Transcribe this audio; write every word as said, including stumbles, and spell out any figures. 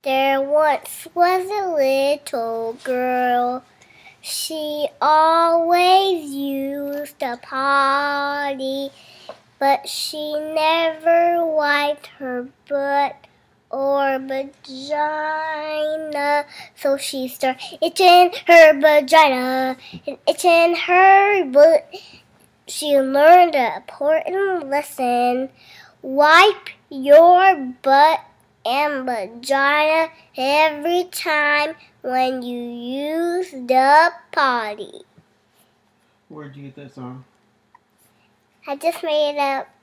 There once was a little girl. She always used the potty, but she never wiped her butt or vagina. So she started itching her vagina and itching her butt. She learned an important lesson. Wipe your butt and vagina every time when you use the potty. Where'd you get that song? I just made it up.